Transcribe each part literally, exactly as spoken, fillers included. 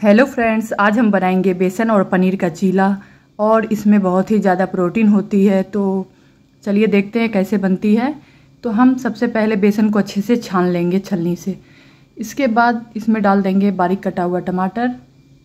Hello friends, आज हम बनाएंगे बेसन और पनीर का चीला और इसमें बहुत ही ज़्यादा प्रोटीन होती है। तो चलिए देखते हैं कैसे बनती है। तो हम सबसे पहले बेसन को अच्छे से छान लेंगे छलनी से। इसके बाद इसमें डाल देंगे बारीक कटा हुआ टमाटर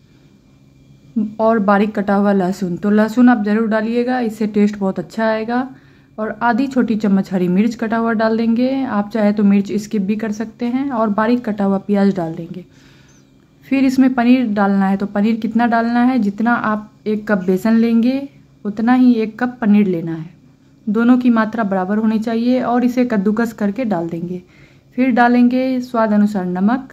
और बारीक कटा हुआ लहसुन। तो लहसुन आप ज़रूर डालिएगा, इससे टेस्ट बहुत अच्छा आएगा। और आधी छोटी चम्मच हरी मिर्च कटा हुआ डाल देंगे। आप चाहे तो मिर्च स्किप भी कर सकते हैं। और बारीक कटा हुआ प्याज डाल देंगे। फिर इसमें पनीर डालना है। तो पनीर कितना डालना है, जितना आप एक कप बेसन लेंगे उतना ही एक कप पनीर लेना है। दोनों की मात्रा बराबर होनी चाहिए और इसे कद्दूकस करके डाल देंगे। फिर डालेंगे स्वाद अनुसार नमक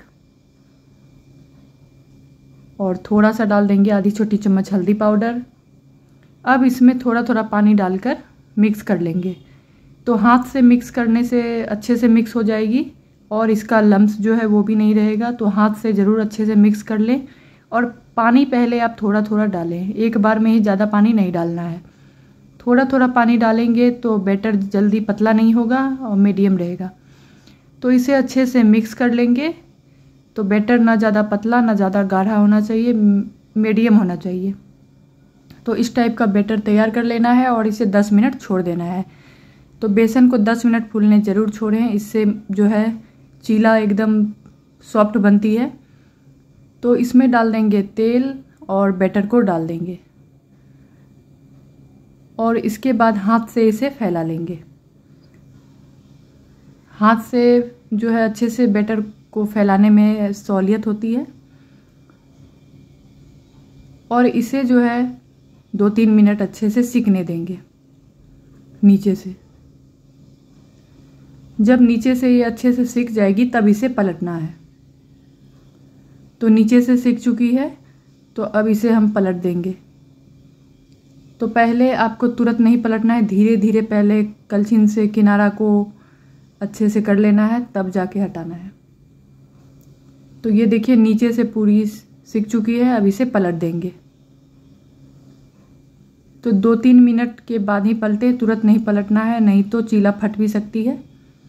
और थोड़ा सा डाल देंगे आधी छोटी चम्मच हल्दी पाउडर। अब इसमें थोड़ा थोड़ा पानी डालकर मिक्स कर लेंगे। तो हाथ से मिक्स करने से अच्छे से मिक्स हो जाएगी और इसका लम्स जो है वो भी नहीं रहेगा। तो हाथ से ज़रूर अच्छे से मिक्स कर लें। और पानी पहले आप थोड़ा थोड़ा डालें, एक बार में ही ज़्यादा पानी नहीं डालना है। थोड़ा थोड़ा पानी डालेंगे तो बैटर जल्दी पतला नहीं होगा और मीडियम रहेगा। तो इसे अच्छे से मिक्स कर लेंगे। तो बैटर ना ज़्यादा पतला ना ज़्यादा गाढ़ा होना चाहिए, मीडियम होना चाहिए। तो इस टाइप का बैटर तैयार कर लेना है और इसे दस मिनट छोड़ देना है। तो बेसन को दस मिनट फूलने ज़रूर छोड़ें, इससे जो है चीला एकदम सॉफ्ट बनती है। तो इसमें डाल देंगे तेल और बैटर को डाल देंगे और इसके बाद हाथ से इसे फैला लेंगे। हाथ से जो है अच्छे से बैटर को फैलाने में सहूलियत होती है। और इसे जो है दो तीन मिनट अच्छे से सिकने देंगे नीचे से। जब नीचे से ये अच्छे से सिक जाएगी तब इसे पलटना है। तो नीचे से सिक चुकी है तो अब इसे हम पलट देंगे। तो पहले आपको तुरंत नहीं पलटना है, धीरे धीरे पहले कलछिन से किनारा को अच्छे से कर लेना है, तब जाके हटाना है। तो ये देखिए नीचे से पूरी सिक चुकी है। अब इसे पलट देंगे। तो दो तीन मिनट के बाद ही पलटे, तुरंत नहीं पलटना है, नहीं तो चीला फट भी सकती है।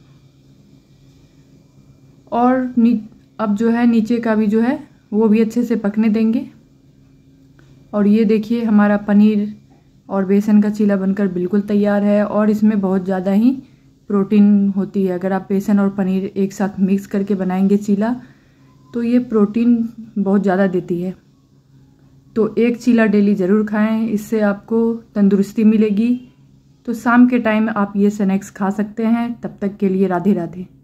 और अब जो है नीचे का भी जो है वो भी अच्छे से पकने देंगे। और ये देखिए हमारा पनीर और बेसन का चीला बनकर बिल्कुल तैयार है। और इसमें बहुत ज़्यादा ही प्रोटीन होती है। अगर आप बेसन और पनीर एक साथ मिक्स करके बनाएंगे चीला तो ये प्रोटीन बहुत ज़्यादा देती है। तो एक चीला डेली ज़रूर खाएं, इससे आपको तंदुरुस्ती मिलेगी। तो शाम के टाइम आप ये स्नैक्स खा सकते हैं। तब तक के लिए राधे राधे।